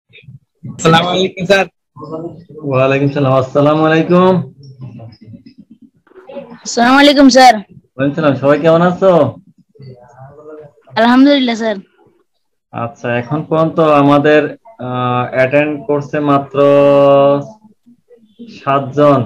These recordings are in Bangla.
আসসালামু আলাইকুম স্যার। ওয়ালাইকুম সালাম। আসসালামু আলাইকুম। আসসালামু আলাইকুম স্যার। ওয়ালাইকুম সালাম। সবাই কেমন আছো? আলহামদুলিল্লাহ স্যার। আচ্ছা, এখন পর্যন্ত আমাদের অ্যাটেন্ড করছে মাত্র 7 জন।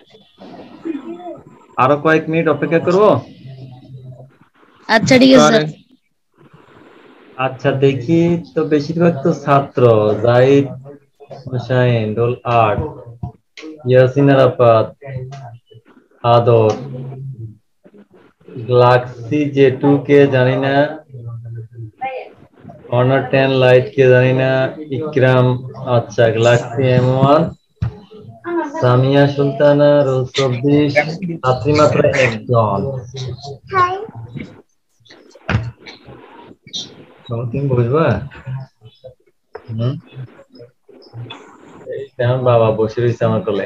আরো কয়েক মিনিট অপেক্ষা করবো। আচ্ছা ঠিক আছে স্যার। আচ্ছা দেখি, তো বেশিরভাগ তো ছাত্র। Zahid Hossain, roll 8, Yasin Arafat, Adar, galaxy J 2 কে জানি না, অনার 10 লাইট কে জানি না, ইকরাম। আচ্ছা, galaxy M1, Samia Sultana, role 24, ছাত্রী মাত্র 1 জন। তুমি বুঝবা? তেমন বাবা বসে রয়েছে আমার কোলে।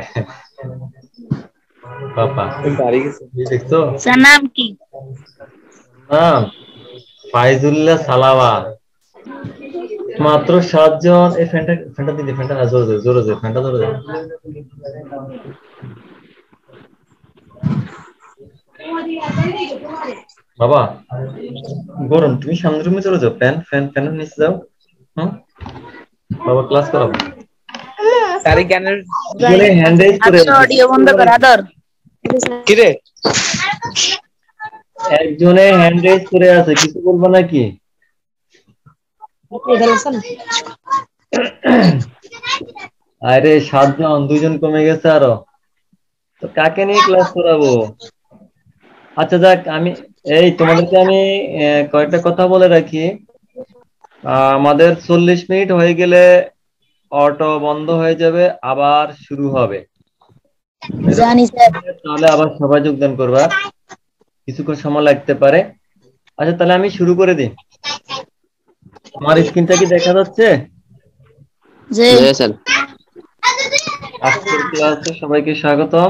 পাপা দেখছো? স্যার নাম কি? নাম ফাইজুল্লাহ সালাওয়া। মাত্র 7 জন। এই ফ্যানটা ফ্যানটা দিদি, ফ্যানটা না, জোরে জোরে জোরে জোরে, ফ্যানটা জোরে জোরে। বাবা গরম, তুমি সামনের রুমে চলে যাও। ফ্যান ফ্যান ফ্যানের নিচে যাও। হুম, বাবা ক্লাস করাবো। স্যার জ্ঞানের একজনে হ্যান্ড রাইজ করে আচ্ছা আছে, অডিও বন্ধ কর আদর। কি রে? একজনে হ্যান্ড রাইজ করে আছে, কিছু বলবো নাকি? আরে 7 জন, 2 জন কমে গেছে আরো। তো কাকে নিয়ে ক্লাস করাবো? আচ্ছা যাক, আমি তোমাদেরকে আমি কয়েকটা কথা বলে রাখি। আমাদের 40 মিনিট হয়ে গেলে অটো বন্ধ হয়ে যাবে, আবার শুরু হবে। জানি স্যার। তাহলে আবার সবাই যোগদান করবা, কিছুক্ষণ সময় লাগতে পারে। আচ্ছা তাহলে আমি শুরু করে দিই। আমার স্ক্রিনটা কি দেখা যাচ্ছে? জি স্যার। আজকের ক্লাসে সবাইকে স্বাগতম।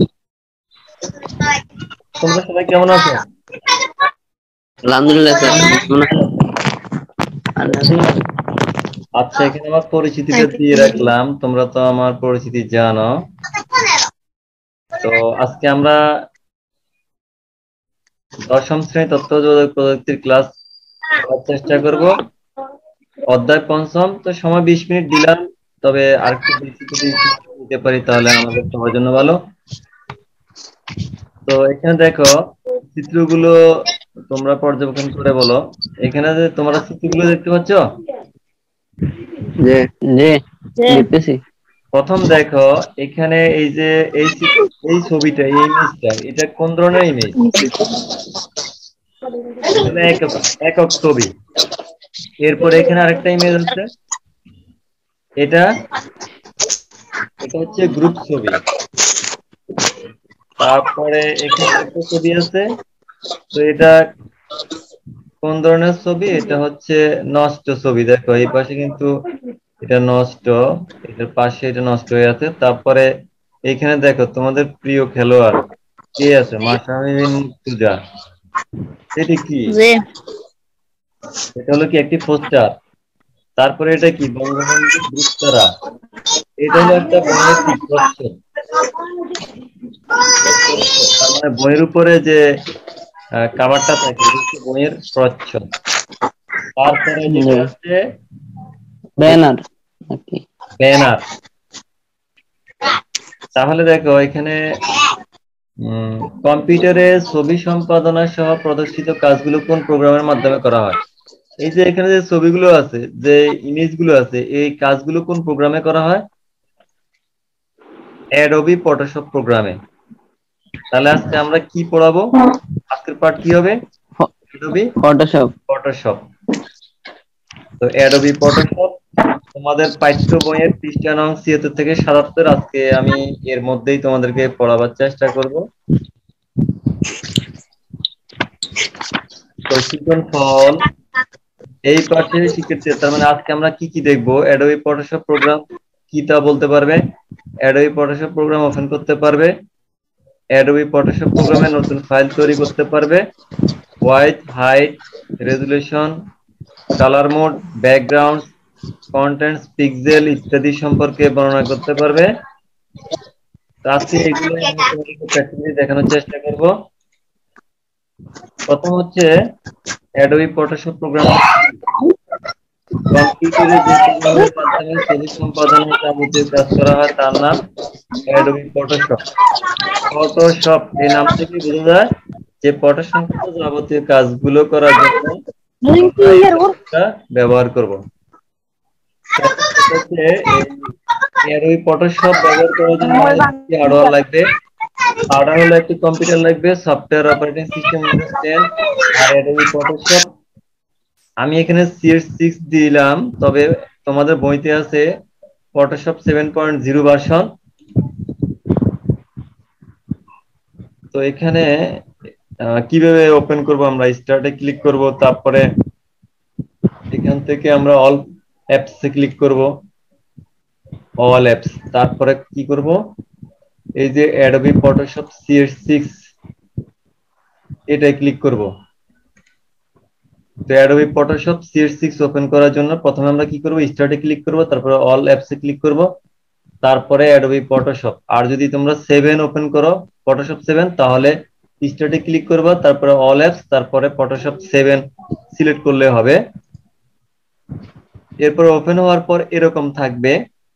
তোমরা সবাই কেমন আছো? আলহামদুলিল্লাহ স্যার। আচ্ছা, এখানে আমার পরিচিতিটা দিয়ে রাখলাম, তোমরা তো আমার পরিচিতি জানো। তো আজকে আমরা 10ম শ্রেণী তথ্য যোগাযোগ প্রযুক্তির ক্লাস করার চেষ্টা করব। অধ্যায় 5ম। তো সময় 20 মিনিট দিলাম, তবে আরেকটু বেশি যদি দিতে পারি তাহলে আমাদের সবার জন্য ভালো। তো এখানে দেখো চিত্রগুলো, তোমরা পর্যবেক্ষণ করে বলো। এখানে যে তোমরা চিত্রগুলো দেখতে পাচ্ছ, জি জি জি দেখতেছি। প্রথম দেখো এখানে এই যে এই ছবিটা, এই ইমেজটা, এটা কোন ধরনের ইমেজ? এটা হলো একক একক ছবি। এরপরে এখানে আরেকটা ইমেজ আছে, এটা এটা হচ্ছে গ্রুপ ছবি। তারপরে এখানে আরেকটা ছবি আছে, তো এটা কোন ধরনের ছবি? এটা হচ্ছে নষ্ট ছবি। দেখো এই পাশে কিন্তু এটা নষ্ট, এটার পাশে এটা নষ্ট হয়ে আছে। তারপরে এখানে দেখো তোমাদের প্রিয় খেলোয়াড় কে আছে, মাশরাফি বিন মুর্তজা। এটি কি? জি এটা হলো কি একটি পোস্টার। তারপরে এটা কি? বঙ্গবন্ধু গ্রুপ তারা। এটা হলো একটা বইয়ের কি প্রচ্ছদ, তার মানে বইয়ের উপরে যে কাভারটা থাকে এটা হচ্ছে বইয়ের প্রচ্ছদ। তারপরে যেটা হচ্ছে ব্যানার নাকি? ব্যানার। তাহলে দেখো এখানে কম্পিউটারে ছবি সম্পাদনা সহ প্রদর্শিত কাজগুলো কোন প্রোগ্রামের মাধ্যমে করা হয়? এই যে এখানে যে ছবিগুলো আছে, যে ইমেজগুলো আছে, এই কাজগুলো কোন প্রোগ্রামে করা হয়? অ্যাডোবি ফটোশপ প্রোগ্রামে। তাহলে আজকে আমরা কি পড়াবো? আজকের পাঠ কি হবে? Adobe Photoshop. ফটোশপ। তো অ্যাডোবি ফটোশপ তোমাদের পাঠ্য বইয়ের পৃষ্ঠা নং 76 থেকে 77। আজকে আমি এর মধ্যেই তোমাদেরকে পড়াবার চেষ্টা করব। তো শিখন ফল এই পাঠে শিক্ষার্থী, তার মানে আজকে আমরা কি কি দেখবো? অ্যাডোবি ফটোশপ প্রোগ্রাম কি তা বলতে পারবে, অ্যাডোবি ফটোশপ প্রোগ্রাম ওপেন করতে পারবে, অ্যাডোবি ফটোশপ প্রোগ্রামে নতুন ফাইল তৈরি করতে পারবে, white, height, resolution, colour mode, background, contents, pixel ইত্যাদি সম্পর্কে বর্ণনা করতে পারবে। তো আজকে এগুলো আমি তোমাদেরকে প্র্যাকটিক্যালি দেখানোর চেষ্টা করব। প্রথম হচ্ছে অ্যাডোবি ফটোশপ প্রোগ্রামটা কি। কম্পিউটারে যে প্রোগ্রামের মাধ্যমে ছবি সম্পাদনের যাবতীয় কাজ করা হয় তার নাম অ্যাডোবি ফটোশপ। ফটোশপ এই নাম থেকে বোঝা যায় যে ফটোশপ যাবতীয় কাজগুলো করার জন্য আমরা এই সফটওয়্যারটা ব্যবহার করব। এখন কথা হচ্ছে এই অ্যাডোবি ফটোশপ ব্যবহার করার জন্য আমাদের কি হার্ডওয়্যার লাগবে। হার্ডওয়্যার হলো একটি কম্পিউটার লাগবে, সফটওয়্যার অপারেটিং সিস্টেম উইন্ডোজ 10 আর অ্যাডোবি ফটোশপ। আমি এখানে CS6 দিলাম, তবে তোমাদের বইতে আছে ফটোশপ 7.0 ভার্সন। তো এখানে কিভাবে ওপেন করব, আমরা স্টার্টে ক্লিক করব, তারপরে এখান থেকে আমরা অল অ্যাপস এ ক্লিক করব, অল অ্যাপস, তারপরে কি করব, এই যে অ্যাডোবি ফটোশপ CS6 এটাই ক্লিক করব। তো অ্যাডোবি ফটোশপ CS6 ওপেন করার জন্য প্রথমে আমরা কি করব, স্টার্টে ক্লিক করব, তারপরে অল অ্যাপস এ ক্লিক করব, তারপরে অ্যাডোবি ফটোশপ। আর যদি তোমরা 7 ওপেন করো, ফটোশপ 7, তাহলে স্টার্টে ক্লিক করবা, তারপরে অল অ্যাপস, তারপরে ফটোশপ 7 সিলেক্ট করলে হবে। এরপর ওপেন হওয়ার পর এরকম থাকবে।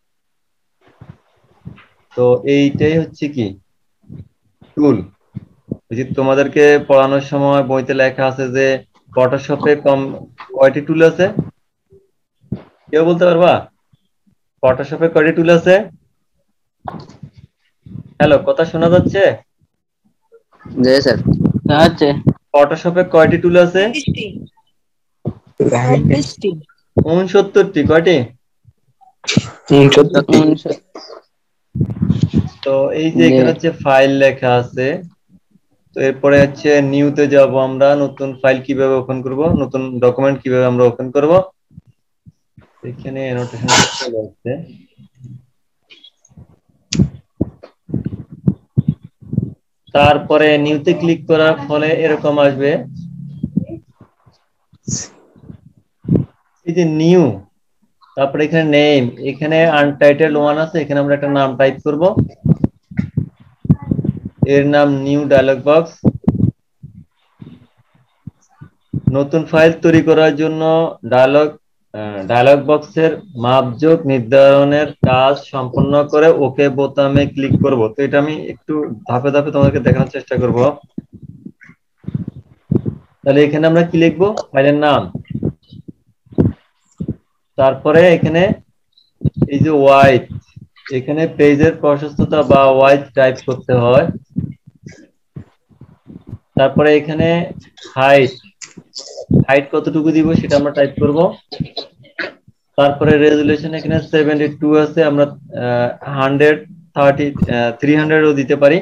তো এইটাই হচ্ছে কি টুল। যে তোমাদেরকে পড়ানোর সময় বইতে লেখা আছে যে ফটোশপে কয়টি টুল আছে, কেউ বলতে পারবা ফটোশপে কয়টি টুল আছে? হ্যালো, কথা শোনা যাচ্ছে? জি স্যার, আছে। ফটোশপে কয়টি টুল আছে? 69টি। কয়টি? 69। তো এই যে এখানে হচ্ছে ফাইল লেখা আছে। তো এরপরে হচ্ছে নিউতে যাব আমরা, নতুন ফাইল কিভাবে ওপেন করব, নতুন ডকুমেন্ট কিভাবে আমরা ওপেন করব। এখানে অ্যানোটেশনটা চলে আসছে। তারপরে নিউতে ক্লিক করার ফলে এরকম আসবে, এই যে নিউ, তারপরে এখানে নেম, এখানে আনটাইটেল ওয়ান আছে, এখানে আমরা একটা নাম টাইপ করব, এর নাম নিউ ডায়লগ বক্স। নতুন ফাইল তৈরি করার জন্য ডায়লগ বক্সের মাপজোক নির্ধারণের কাজ সম্পন্ন করে ওকে বোতামে ক্লিক করব। তো এটা আমি একটু ধাপে ধাপে তোমাদেরকে দেখানোর চেষ্টা করব। তাহলে এখানে আমরা কি লিখবো, ফাইলের নাম, তারপরে এখানে এই যে ওয়াইড, এখানে পেজের প্রশস্ততা বা ওয়াইড টাইপ করতে হয়। তারপরে এখানে হাইট, হাইট কতটুকু দিব সেটা আমরা টাইপ করব। তারপরে রেজুলেশন এখানে 72 আছে, আমরা 300ও দিতে পারি।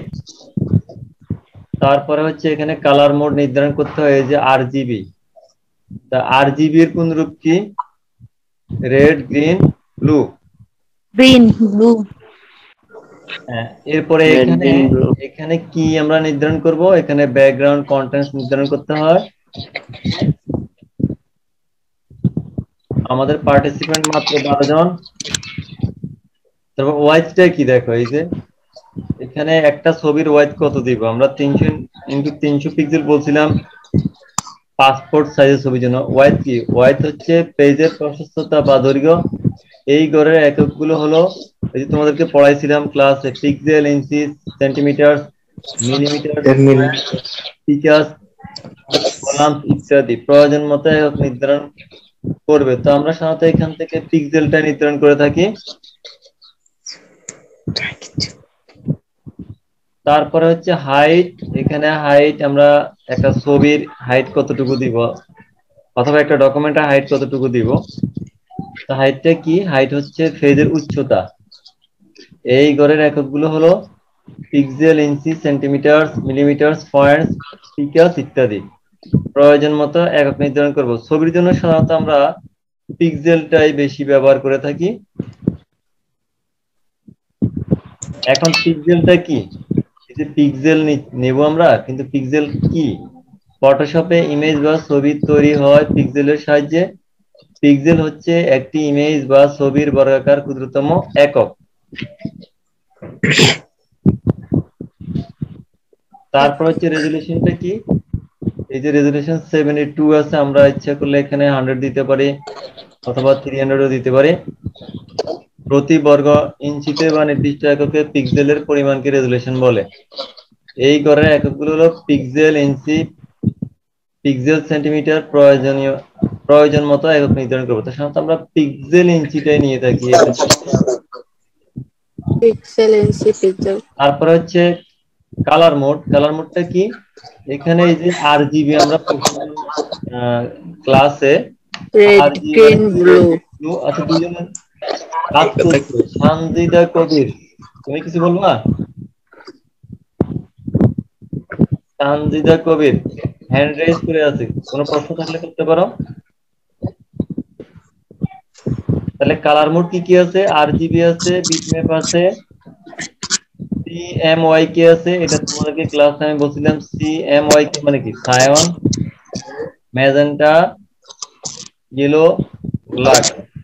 তারপরে হচ্ছে এখানে কালার মোড নির্ধারণ করতে হয়, এই যে RGB। তা RGB এর কোন রূপ কি, red, green, blue. Green, blue. এরপরে এখানে কি আমরা নির্ধারণ করব, এখানে ব্যাকগ্রাউন্ড কন্টেন্টস নির্ধারণ করতে হয়। আমাদের পার্টিসিপেন্ট মাত্র 12 জন। তারপর ওয়াইডটা কি, দেখো এই যে এখানে একটা ছবির ওয়াইড কত দিব আমরা, 300 × 300 পিক্সেল বলছিলাম পাসপোর্ট সাইজের ছবির জন্য। ওয়াইড কি, ওয়াইড হচ্ছে পেজের প্রশস্ততা বা দৈর্ঘ্য। এই গড়ের এককগুলো হলো, এই যে তোমাদেরকে পড়াইছিলাম ক্লাসে, পিক্সেল, ইঞ্চি, সেন্টিমিটার, মিলিমিটার, পিক্সাস, কলাম ইত্যাদি। প্রয়োজন মতো একক নির্ধারণ করবে। তো আমরা সাধারণত এখান থেকে পিক্সেলটা নির্ধারণ করে থাকি। তারপরে হচ্ছে হাইট, এখানে হাইট আমরা একটা ছবির হাইট কতটুকু দিব, অথবা একটা ডকুমেন্টের হাইট কতটুকু দিব। তো হাইটটা কি, হাইট হচ্ছে পেজের উচ্চতা। এই গড়ের এককগুলো হলো পিক্সেল, ইঞ্চি, সেন্টিমিটার, মিলিমিটার, পয়েন্টস, পিক্সাস ইত্যাদি। প্রয়োজন মতো একক নির্ধারণ করব। ছবির জন্য সাধারণত আমরা পিক্সেলটাই বেশি ব্যবহার করে থাকি। এখন পিক্সেলটা কি, এই যে পিক্সেল নেব আমরা, কিন্তু পিক্সেল কি, ফটোশপে ইমেজ বা ছবি তৈরি হয় পিক্সেলের সাহায্যে। পিক্সেল হচ্ছে একটি ইমেজ বা ছবির বর্গাকার ক্ষুদ্রতম একক। তারপর হচ্ছে রেজুলেশনটা কি, এই যে রেজুলেশন 72 আছে, আমরা ইচ্ছা করলে এখানে 100 দিতে পারি অথবা 300ও দিতে পারি। প্রতি বর্গ ইঞ্চিতে বা নির্দিষ্ট এককে পিক্সেলের পরিমাণকে রেজুলেশন বলে। এই গড়ের এককগুলো হলো পিক্সেল, ইঞ্চি, পিক্সেল, সেন্টিমিটার, প্রয়োজন মতো একক নির্ধারণ করবো। তো সাধারণত আমরা পিক্সেল ইঞ্চিটাই নিয়ে থাকি এখানে। পিক্সেল ইঞ্চি পিক্সেল। তারপরে হচ্ছে কালার মোড। কালার মোডটা কি, এখানে এই যে আরজিবি আমরা ক্লাসে রেড আরজিবি মানে গ্রিন ব্লু। ব্লু। আচ্ছা, দুজনের কাজ করছে। সানজিদা কবির, তুমি কিছু বলবা? সানজিদা কবির হ্যান্ড রেজ করে আছে, কোনো প্রশ্ন থাকলে করতে পারো। তাহলে কালার মোড কি কি আছে, আরজিবি আছে, বিটম্যাপ আছে, সিএমওয়াইকে আছে। এটা তোমাদেরকে ক্লাসে আমি বলছিলাম। সিএমওয়াইকে মানে কি, cyan, magenta, yellow, black.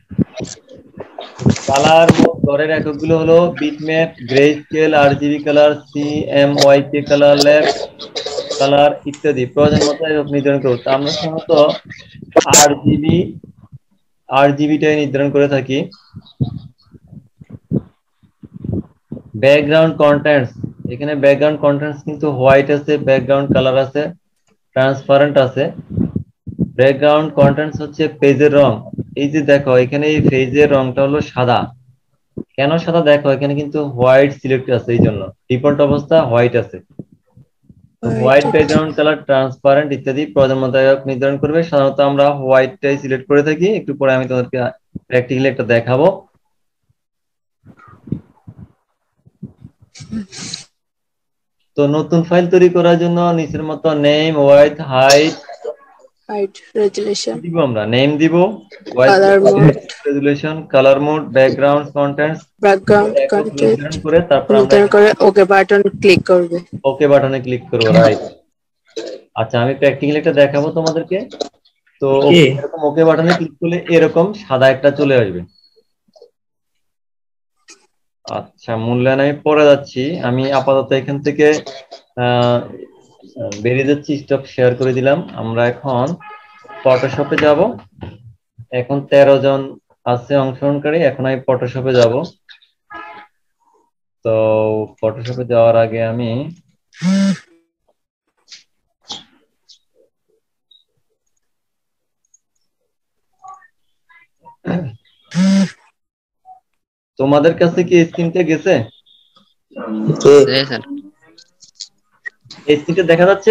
Colour mode ঘরের এককগুলো হলো bitmap, grey scale, RGB colour, CMYK colour lab colour ইত্যাদি। প্রয়োজন মতো একক নির্ধারণ করবো। তা আমরা সাধারণত আরজিবি আরজিবিটাই নির্ধারণ করে থাকি। ব্যাকগ্রাউন্ড কন্টেন্টস, এখানে ব্যাকগ্রাউন্ড কন্টেন্টস কিন্তু হোয়াইট আছে, ব্যাকগ্রাউন্ড কালার আছে, ট্রান্সপারেন্ট আছে। ব্যাকগ্রাউন্ড কন্টেন্টস হচ্ছে পেজের রং। এই যে দেখো এখানে এই পেজের রংটা হলো সাদা। কেন সাদা, দেখো এখানে কিন্তু হোয়াইট সিলেক্ট আছে, এই জন্য ডিফল্ট অবস্থা হোয়াইট আছে। তো হোয়াইট ব্যাকগ্রাউন্ড কালার, ট্রান্সপারেন্ট ইত্যাদি প্রয়োজন মতো নির্ধারণ করবে। সাধারণত আমরা হোয়াইটটাই সিলেক্ট করে থাকি। একটু পরে আমি তোমাদেরকে প্র্যাকটিক্যালি একটা দেখাবো। তো নতুন ফাইল তৈরি করার জন্য নিচের মতো নেম, ওয়াইড, হাইট রেজুলেশন, দিব। আমরা নেম দিব, wide, colour mode, resolution, colour mode, background contents background একক কন্টেন্ট নির্ধারণ করে তারপর আমরা নির্ধারণ করে ওকে বাটন ক্লিক করবে। ওকে বাটনে ক্লিক করবো, রাইট। আচ্ছা, আমি প্র্যাকটিক্যালি একটা দেখাবো তোমাদেরকে। তো এরকম ওকে বাটনে ক্লিক করলে এরকম সাদা একটা চলে আসবে। আচ্ছা, মূল্যায়ন আমি পরে যাচ্ছি। আমি আপাতত এখান থেকে আহ বেরিয়ে যাচ্ছি, স্টপ শেয়ার করে দিলাম। আমরা এখন ফটোশপে যাব। এখন 13 জন আছে অংশগ্রহণকারী। এখন আমি ফটোশপে যাব। তো ফটোশপে যাওয়ার আগে আমি তোমাদের কাছে কি স্ক্রিনটা গেছে? স্ক্রিনটা দেখা যাচ্ছে?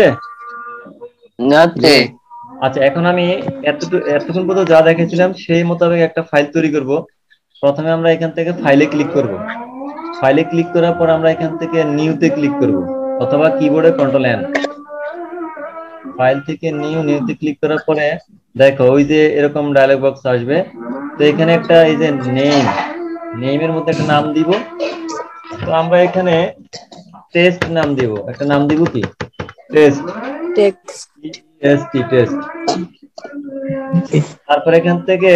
আচ্ছা, এখন আমি এতক্ষণ পর্যন্ত যা দেখেছিলাম সেই মোতাবেক একটা ফাইল তৈরি করব। প্রথমে আমরা এখান থেকে ফাইলে ক্লিক করব। ফাইলে ক্লিক করার পর আমরা এখান থেকে নিউতে ক্লিক করব অথবা কিবোর্ডে কন্ট্রোল এন। ফাইল থেকে নিউতে ক্লিক করার পরে দেখো ওই যে এরকম ডায়লগ বক্স আসবে। তো এখানে একটা এই যে নেমের মধ্যে একটা নাম দিব। তো আমরা এখানে টেস্ট নাম দিব। একটা নাম দিব কি, টেস্ট, টেস্ট। তারপর এখান থেকে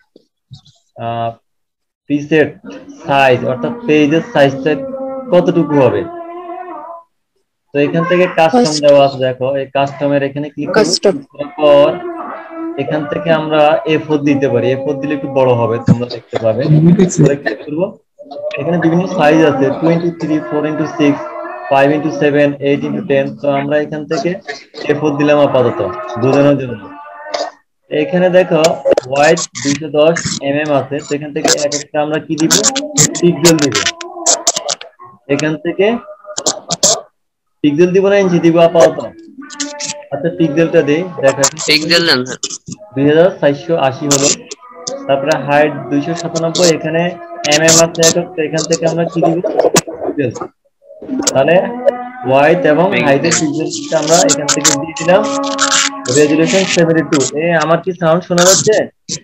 প্রিসেট সাইজ, অর্থাৎ পেজের সাইজটা কতটুকু হবে। তো এখান থেকে কাস্টম দেওয়া আছে, দেখো এই কাস্টমের এখানে ক্লিক করার পর এখান থেকে আমরা A4 দিতে পারি। A4 দিলে একটু বড় হবে, তোমরা দেখতে পাবে। ক্লিক করব। এখানে বিভিন্ন সাইজ আছে, 2x3, 4x6, 5x7, 8x10। তো আমরা এখান থেকে A4 দিলাম আপাতত বোঝানোর জন্য। এখানে দেখো হোয়াইট 210 আছে। তো এখান থেকে এক একটা আমরা কি দিব, পিক্সেল দিব। এখান থেকে পিক্সেল দিব না ইঞ্চি দিব আপাতত। আচ্ছা, পিক্সেলটা দেই, দেখো পিক্সেল দেন স্যার। 2480 হলো। তারপরে হাইট 297, এখানে আছে একক। তো এখান থেকে আমরা কি দিব, পিক্সেল। তাহলে হোয়াইট এবং হাইটের পিক্সেলটা আমরা এখান থেকে দিয়ে দিলাম। রেজুলেশন 72। আমার কি সাউন্ড শোনা যাচ্ছে?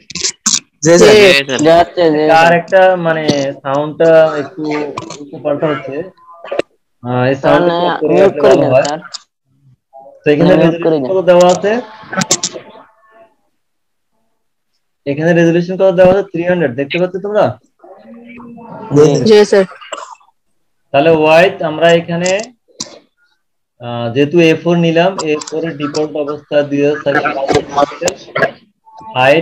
আর একটা মানে সাউন্ডটা একটু উল্টো পাল্টা হচ্ছে। এই সাউন্ডটা কম করে রাখলে ভালো হয়। তো এখানে রেজুলেশন কত দেওয়া আছে, এখানে রেজুলেশন কত দেওয়া আছে 300 দেখতে পাচ্ছ তোমরা জি স্যার তাহলে ওয়াইড আমরা এখানে যেহেতু A4 নিলাম A4 এর ডিফল্ট অবস্থা 2400 পিক্সেল হাইট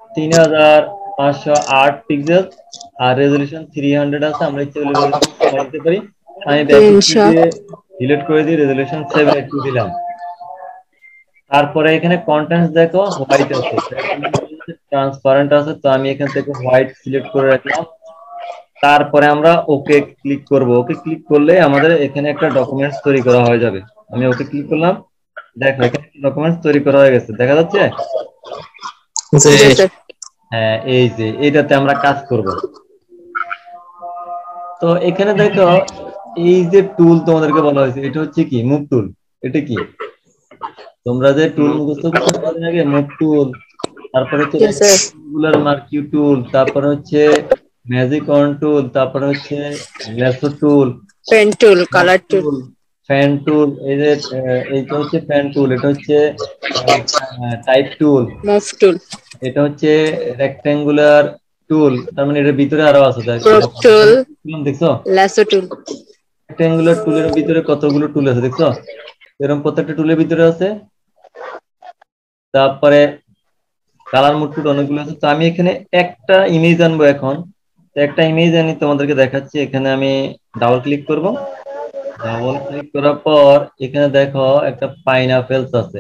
3508 পিক্সেল আর রেজুলেশন 300 আছে আমরা ইচ্ছে করলে রেজুলেশন কমাই দিতে পারি আমি ব্যাসিক কি 300 দিয়ে ডিলিট করে দিই রেজুলেশন 782 দিলাম তারপরে এখানে কন্টেন্টস দেখো হোয়াইট আছে ট্রান্সপারেন্ট আছে তো আমি এখান থেকে হোয়াইট সিলেক্ট করে রাখলাম তারপরে আমরা ওকে ক্লিক করব ওকে ক্লিক করলে আমাদের এখানে একটা ডকুমেন্টস তৈরি করা হয়ে যাবে আমি ওকে ক্লিক করলাম দেখো এখানে ডকুমেন্টস তৈরি করা হয়ে গেছে দেখা যাচ্ছে জি স্যার হ্যাঁ এই যে এইটাতে আমরা কাজ করব তো এখানে দেখো এই যে টুল তোমাদেরকে বলা হয়েছে এটা হচ্ছে কি মুভ টুল এটা কি তোমরা যে টুল মুখস্থ করছো কদিন আগে মুভ টুল তারপর হচ্ছে জি স্যার রেক্টাঙ্গুলার মার্কিউ টুল তারপর হচ্ছে ম্যাজিক অন টুল তারপর হচ্ছে lasso tool pen tool colour tool tool fan tool এই যে এইটা হচ্ছে ফ্যান টুল এটা হচ্ছে টাইপ টুল মুভ টুল এটা হচ্ছে রেক্টাঙ্গুলার টুল তার মানে এটার ভিতরে আরো আছে ক্রপ টুল দেখছো ল্যাসো টুল রেক্টাঙ্গুলার টুলের ভিতরে কতগুলো টুল আছে দেখছো এরকম প্রত্যেকটা টুলের ভিতরে আছে তারপরে কালার মোড টুল অনেকগুলো আছে তো আমি এখানে একটা ইমেজ আনবো এখন তো একটা ইমেজ আনি তোমাদেরকে দেখাচ্ছি এখানে আমি ডাবল ক্লিক করব ডাবল ক্লিক করার পর এখানে দেখো একটা পাইনাপেলস আছে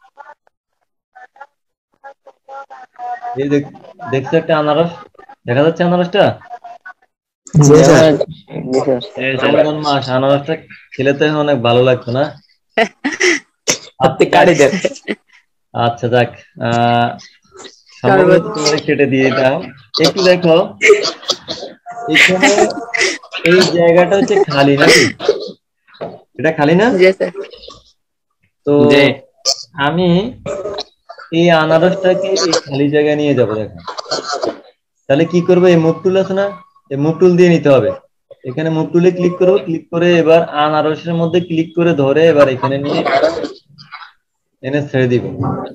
এই দেখছো একটা আনারস দেখা যাচ্ছে আনারসটা জি স্যার রমজান মাস আনারসটা খেলে তো এখন অনেক ভালো লাগতো না আপনি কাটি দেন আচ্ছা যাক সম্ভবত শরবত তোমাদের কেটে দিয়ে দাও একটু দেখো এখানে এই জায়গাটা হচ্ছে খালি নাকি এটা খালি না জি স্যার তো আমি এই আনারসটাকে এই খালি জায়গায় নিয়ে যাবো দেখো তাহলে কি করবো এই মুভ টুল আছে না এই মুভ টুল দিয়ে নিতে হবে এখানে মুভ টুলে ক্লিক করবো ক্লিক করে এবার আনারসের মধ্যে ক্লিক করে ধরে এবার এখানে নিয়ে এনে ছেড়ে দিব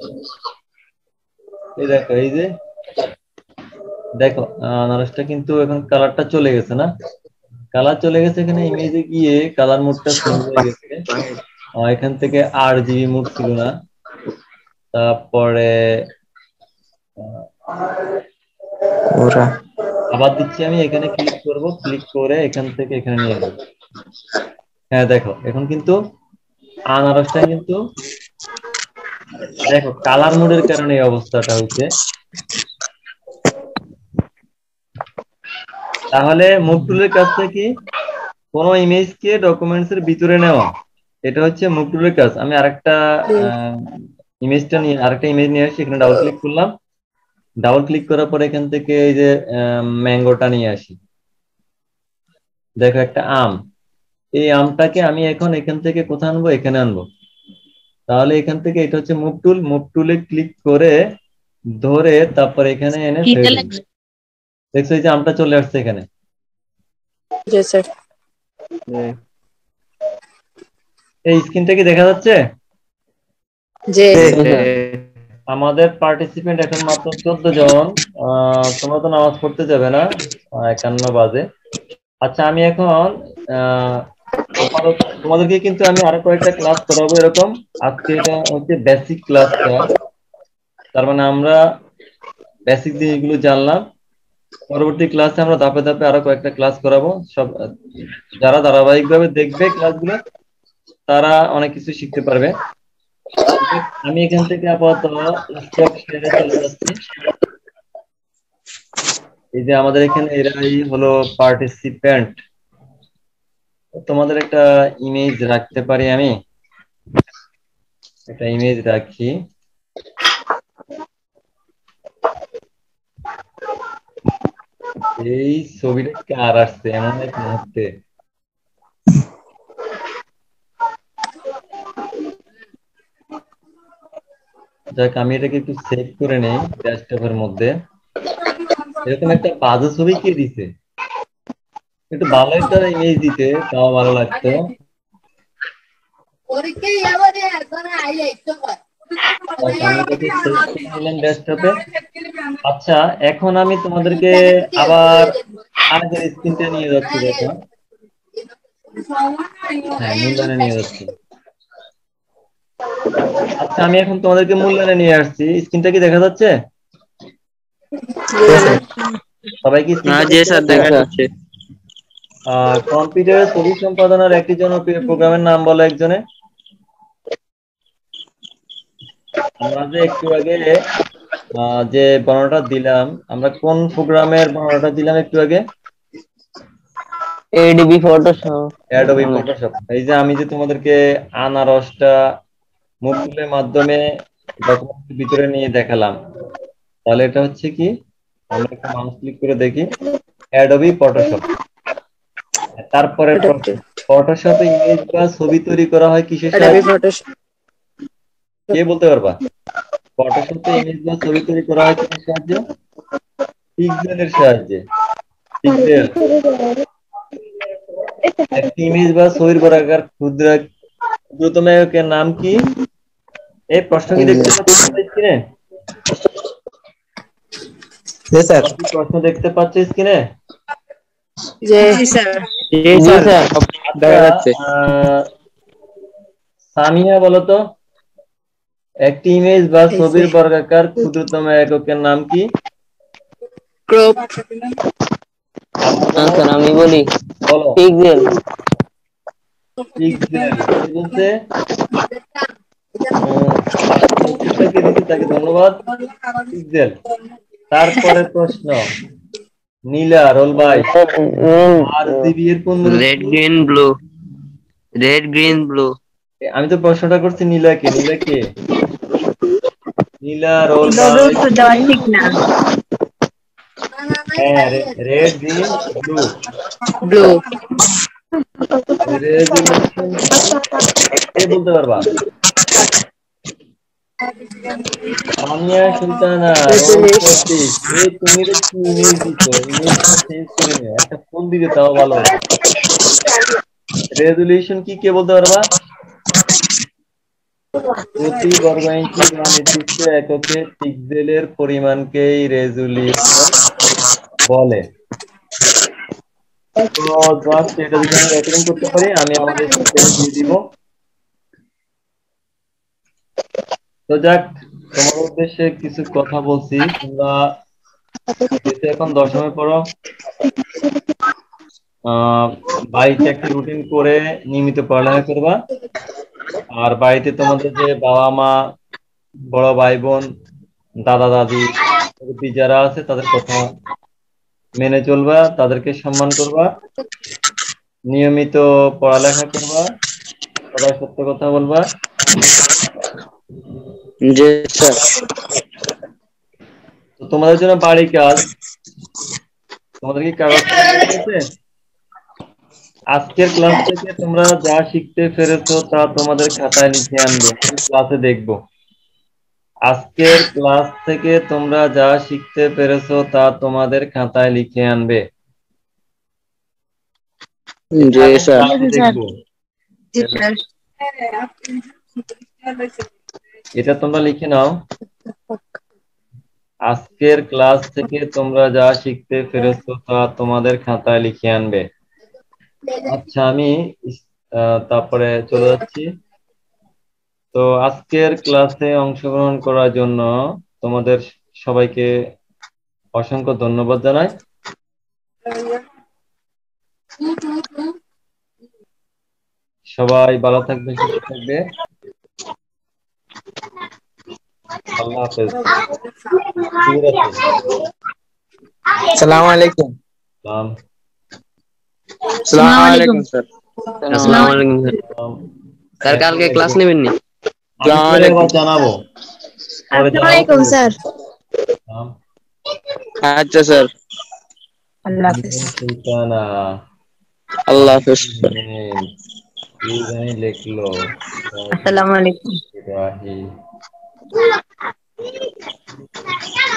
এই দেখো এই যে দেখো আনারসটা কিন্তু এখন কালারটা চলে গেছে না কালার চলে গেছে এখানে ইমেজে গিয়ে কালার মোডটা চেঞ্জ হয়ে গেছে এখান থেকে 8 GB মোড ছিল না তারপরে আবার দিচ্ছি আমি এখানে ক্লিক করব ক্লিক করে এখান থেকে এখানে নিয়ে আসবো হ্যাঁ দেখো এখন কিন্তু আনারসটা কিন্তু দেখো কালার মোডের কারণে এই অবস্থাটা হচ্ছে তাহলে মুভ টুলের কাজটা কি কোনো ইমেজকে ডকুমেন্টস এর ভিতরে নেওয়া এটা হচ্ছে মুভ টুলের কাজ আমি আরেকটা আরেকটা ইমেজ নিয়ে আসি এখানে ডাবল ক্লিক করলাম ডাবল ক্লিক করার পর এখান থেকে এই যে ম্যাঙ্গোটা নিয়ে আসি দেখো একটা আম এই আমটাকে আমি এখন এখান থেকে কোথায় আনবো এখানে আনবো তাহলে এখান থেকে এটা হচ্ছে মুভ টুলে ক্লিক করে ধরে তারপর এখানে এনে দেখছো এই যে আমটা চলে আসছে এখানে জি স্যার এই স্ক্রিনটা কি দেখা যাচ্ছে জি আমাদের পার্টিসিপেন্ট এখন মাত্র 14 জন তোমরা তো নামাজ পড়তে যাবে না 51 বাজে আচ্ছা আমি এখন তোমাদেরকে কিন্তু আমি আরো কয়েকটা ক্লাস করাবো এরকম আজকে এটা হচ্ছে বেসিক ক্লাসটা তার মানে আমরা বেসিক জিনিসগুলো জানলাম পরবর্তী ক্লাসে আমরা ধাপে ধাপে আরো কয়েকটা ক্লাস করাবো সব যারা ধারাবাহিকভাবে দেখবে ক্লাসগুলো তারা অনেক কিছু শিখতে পারবে আমি এখান থেকে আপাতত স্টপ শেয়ারে চলে যাচ্ছি এই যে আমাদের এখানে এরাই হলো পার্টিসিপেন্ট তোমাদের একটা ইমেজ রাখতে পারি আমি একটা ইমেজ রাখি এই ছবিটা কার আসছে এমন এক মুহূর্তে যাক আমি এটাকে একটু সেভ করে নেই ডেস্কটপের মধ্যে এরকম একটা বাজে ছবি কে দিছে একটু ভালো একটা ইমেজ দিতে তাও ভালো লাগতো আমি এটাকে সেভ করে নিলাম ডেস্কটপে। আচ্ছা, এখন আমি তোমাদেরকে আবার আগের স্ক্রিনটা নিয়ে যাচ্ছি, দেখো। হ্যাঁ, মূল্যায়নে নিয়ে যাচ্ছি। আচ্ছা, আমি এখন তোমাদেরকে মূল্যায়নে নিয়ে আসছি। স্ক্রিনটা কি দেখা যাচ্ছে? সবাই কি স্ক্রিনটা জি দেখতে স্যার, পাচ্ছ? দেখা যাচ্ছে। কম্পিউটারে ছবি সম্পাদনার একটি জনপ্রিয় প্রোগ্রামের নাম বলো একজনে। আমরা যে একটু আগে যে বর্ণনাটা দিলাম, আমরা কোন প্রোগ্রামের বর্ণনাটা দিলাম একটু আগে? Adobe Photoshop. Adobe Photoshop. এই যে আমি যে তোমাদেরকে আনারসটা মুভ টুলের মাধ্যমে ডকুমেন্টের ভিতরে নিয়ে দেখালাম, তাহলে এটা হচ্ছে কি? আমরা একটু মাউস ক্লিক করে দেখি, অ্যাডোবি ফটোশপ। তারপরে প্রশ্ন, ফটোশপে ইমেজ বা ছবি তৈরি করা হয় কিসের Adobe সাহায্যে? Photoshop. কে বলতে পারবা? ফটোশপে ইমেজ বা ছবি তৈরি করা হয় কিসের সাহায্যে? পিক্সেলের সাহায্যে। পিক্সেল। একটি ইমেজ বা ছবির বর্গাকার ক্ষুদ্রতম এককের নাম কি? এই প্রশ্ন কি দেখতে পাচ্ছ স্ক্রিনে? স্যার। কি প্রশ্ন দেখতে পাচ্ছ স্ক্রিনে? জি স্যার। জি স্যার, আচ্ছা, দেখা যাচ্ছে। সামিয়া বলো তো, একটি ইমেজ বা ছবির বর্গাকার ক্ষুদ্রতম এককের নাম কি? Crop. আবার বলো, স্যার আমি বলি, বলো। পিক্সেল। পিক্সেল। কে বলছে? ফার্স্ট উত্তরটা কে দিচ্ছে, তাকে ধন্যবাদ। পিক্সেল। তারপরে প্রশ্ন, নীলা রোল বাই, RGB এর রেড পুনরুক্তি। Green blue. Red green blue. আমি তো প্রশ্নটা করছি নীলাকে। নীলাকে, নীলা রোল তবে বাই। উত্তর দেওয়া ঠিক না। হ্যাঁ, red green blue. Blue. Resolution কি? কে বলতে পারবা? Samia Sultana roll Resolution. 36। এই তুমি তো কি ইমেজ দিছো, ইমেজটা চেঞ্জ করে নিও, একটা ফোন দিতে তাও ভালো হতো। রেজুলেশন কি, কে বলতে পারবা? প্রতি বর্গ ইঞ্চি বা নির্দিষ্ট এককে পিক্সেলের পরিমাণকেই রেজুলিউশন বলে। তো জাস্ট এটা যদি আমি রেকর্ডিং করতে পারি, আমি আমাদের শিক্ষার্থী দিয়ে দিব। তো যাক, তোমার উদ্দেশ্যে কিছু কথা বলছি। তোমরা যেহেতু এখন দশমে পড়ো, বাড়িতে একটা রুটিন করে নিয়মিত পড়ালেখা করবা। আর বাড়িতে তোমাদের যে বাবা মা, বড় ভাই বোন, দাদা দাদি, মুরব্বি যারা আছে তাদের কথা মেনে চলবা, তাদেরকে সম্মান করবা, নিয়মিত পড়ালেখা করবা, সবাই সত্য কথা বলবা। জি স্যার। তো তোমাদের জন্য বাড়ি কাজ, তোমাদের কি কাগজ কলম হাতে আছে? আজকের ক্লাস থেকে তোমরা যা শিখতে পেরেছো তা তোমাদের খাতায় লিখে আনবে, আমি ক্লাসে দেখবো। আজকের ক্লাস থেকে তোমরা যা শিখতে পেরেছো তা তোমাদের খাতায় লিখে আনবে। এটা জি আমি স্যার। ক্লাসে দেখবো। জি স্যার। এটা তোমরা লিখে নাও। আজকের ক্লাস থেকে তোমরা যা শিখতে পেরেছো তা তোমাদের খাতায় লিখে আনবে। আচ্ছা, আমি তারপরে চলে যাচ্ছি। তো আজকের ক্লাসে অংশগ্রহণ করার জন্য তোমাদের সবাইকে অসংখ্য ধন্যবাদ জানাই। সবাই ভালো থাকবে, সুস্থ থাকবে। আল্লাহ হাফেজ। শুভরাত্রি। আসসালামু আলাইকুম। সালাম। আসসালামু আলাইকুম। আলাইকুম স্যার। আসসালামু আসসালামু আলাইকুম স্যার। সালাম। স্যার কালকে ক্লাস নেবেন নি? আমি আসসালামু পরে আলাইকুম। আবার জানাবো, পরে আসসালামু জানাবো আলাইকুম তোমাদেরকে। স্যার। সালাম। আচ্ছা স্যার। আল্লাহ হাফেজ। সুলতানা আল্লাহ হাফেজ স্যার। কি জানি লিখলো, আসসালামু আলাইকুম। ইব্রাহিম।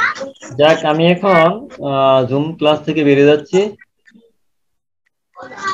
যাক, আমি এখন জুম ক্লাস থেকে বেরিয়ে যাচ্ছি।